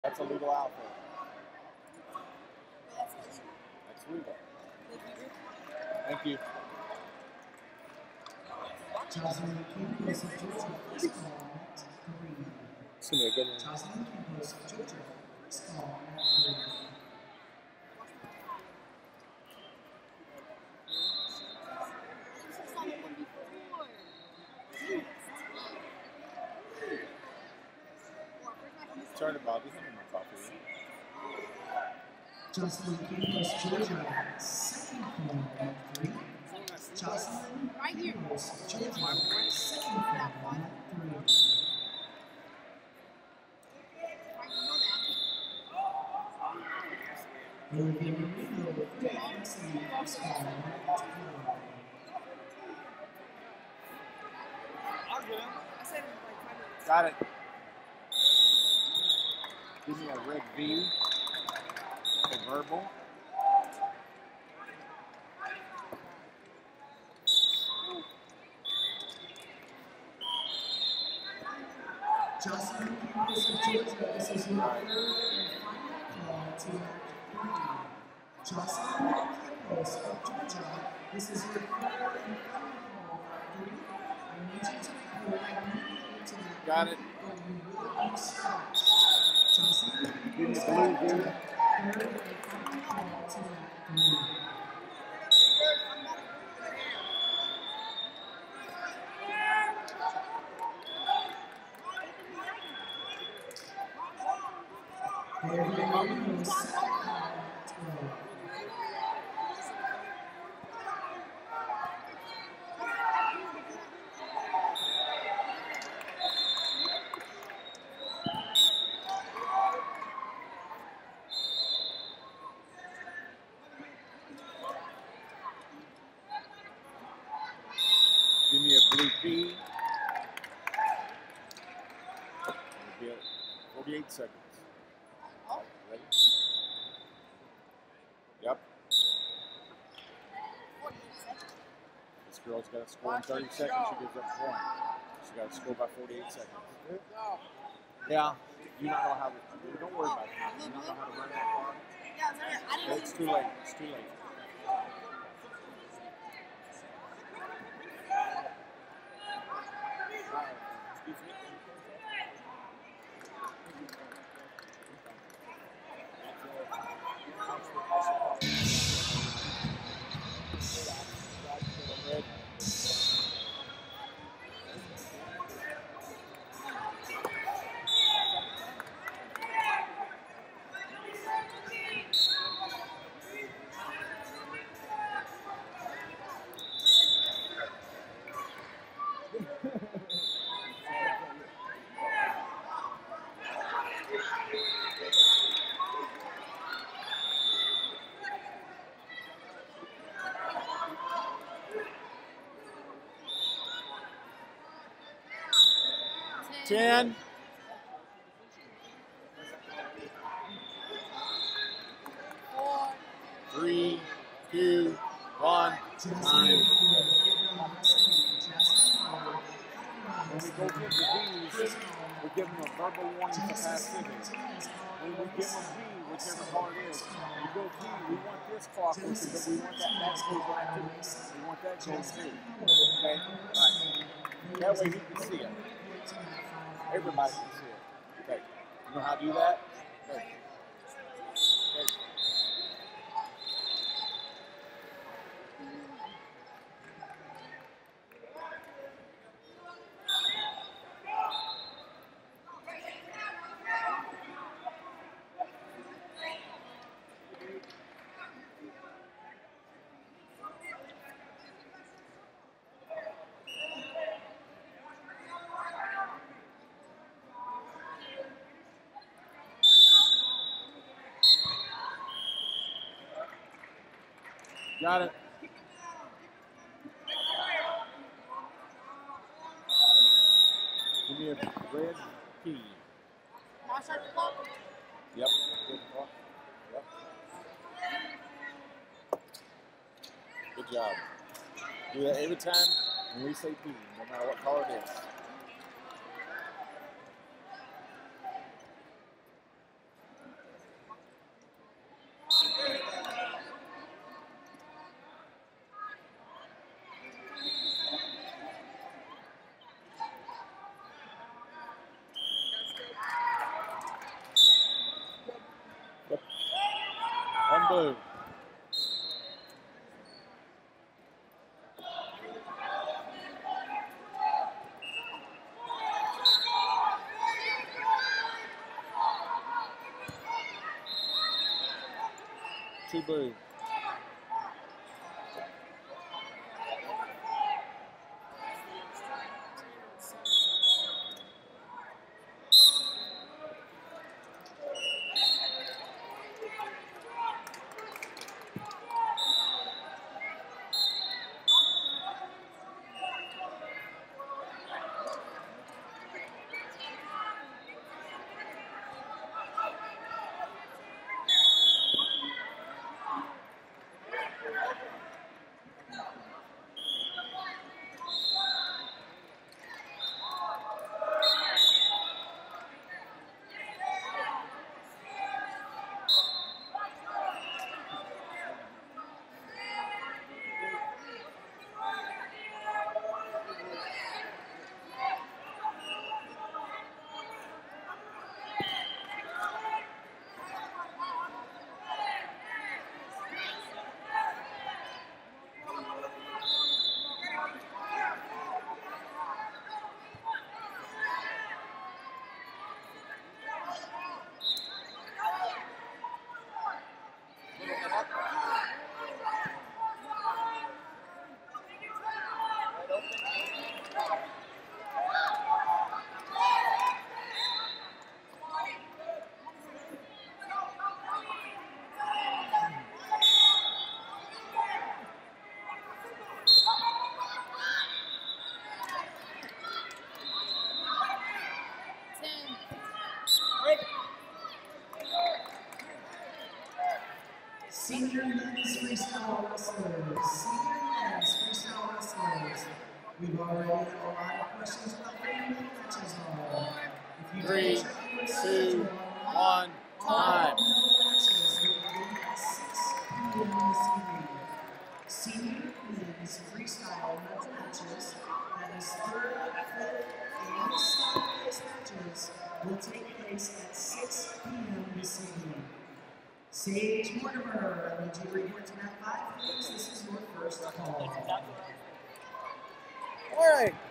That's a legal outfit. That's legal. Thank you. Jocelyn Campos of Georgia, first call at 3. It's gonna be a good one. Jocelyn Campos of Georgia, first call at 3. Sorry, Bobby. Having my coffee. Jocelyn Campos, Georgia, second call at 3. Jocelyn Campos, Georgia, second call at 3. Olivia Marino of University, first call at 4. Got it. Give me a red V. A verbal. Jocelyn Campos of Georgia, this is your third and final call to act 3. Jocelyn Campos of Georgia, this is your third and final call at 3. I need you to report immediately to the Got it. or you will be stopped. Jocelyn Give me Campos a of blue V. Georgia, third and final call to act 3. Olivia Marino, second call at 12. Give me a blue P. 48 seconds. Ready? Yep. This girl's got to score in 30 seconds. She gives up a point. She got to score by 48 seconds. Yeah. You don't know how to. Don't worry about it. You don't know how to run that car. It's too late. It's too late. Excuse me. Ten. Three, two, one. Time. When we go give the V's, we give them a verbal warning for passivity. When we give them V, whichever car it is, we go V, we want this clock, but we want that goes right too. We want that goes too. Okay? Right. That way he can see it. Everybody can see it. Okay. You know how to do that? Okay. Okay. Got it. Give me a red key. Yep. Yep. Good job. Do that every time when we say P, no matter what color it is. One blue. Two blue. Senior men's freestyle wrestlers. Senior men's freestyle wrestlers. We've already had a lot of questions about where your matches are. If you 3, 2, 1, time. matches will begin at 6 p.m. this evening. Senior men's freestyle medal matches, that is 3rd, 5th, and 7th place matches, will take place at 6 p.m. this evening. Sage Mortimer, I need you to report to Mat 5, please. This is your first call. All right.